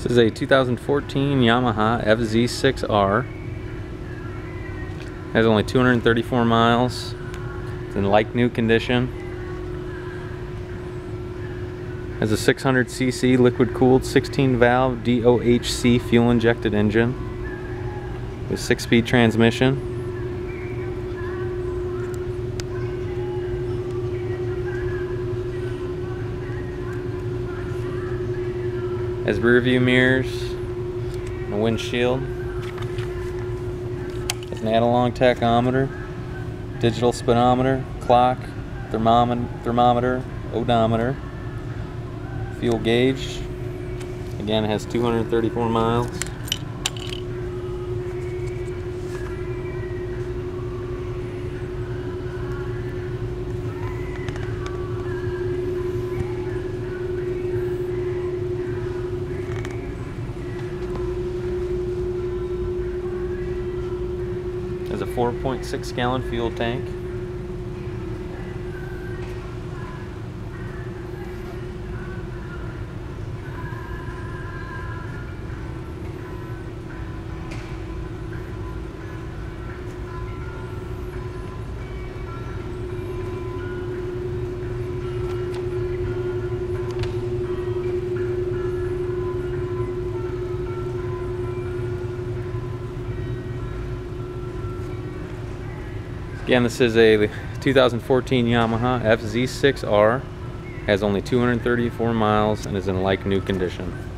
This is a 2014 Yamaha FZ6R. Has only 234 miles. It's in like new condition. Has a 600cc liquid cooled 16 valve DOHC fuel injected engine with 6-speed transmission. Has rear view mirrors and a windshield. Has an analog tachometer, digital speedometer, clock, thermometer, odometer, fuel gauge. Again, it has 234 miles. Has a 4.6 gallon fuel tank. Again, this is a 2014 Yamaha FZ6R, has only 234 miles and is in like new condition.